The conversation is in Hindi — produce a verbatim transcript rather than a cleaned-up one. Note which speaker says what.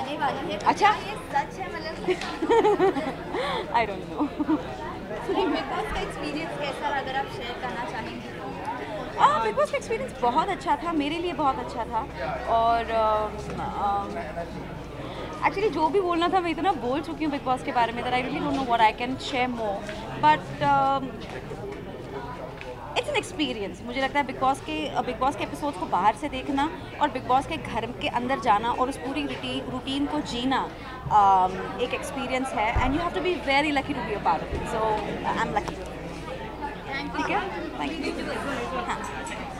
Speaker 1: आने वाली है।
Speaker 2: अच्छा,
Speaker 1: ये सच है मतलब?
Speaker 2: I don't know.
Speaker 1: Bigg Boss का एक्सपीरियंस कैसा रहा, अगर आप शेयर करना चाहेंगे तो?
Speaker 2: हाँ, बिग बॉस का एक्सपीरियंस बहुत अच्छा था, मेरे लिए बहुत अच्छा था। और एक्चुअली जो भी बोलना था मैं इतना बोल चुकी हूँ बिग बॉस के बारे में that I really don't know what I can share more, but it's an experience. मुझे लगता है बिग बॉस के बिग बॉस के एपिसोड्स को बाहर से देखना और बिग बॉस के घर के अंदर जाना और उस पूरी रूटीन को जीना um, एक एक्सपीरियंस है, and you have to be very lucky to be a part of it, so I am lucky. ठीक है, थैंक यू। हाँ।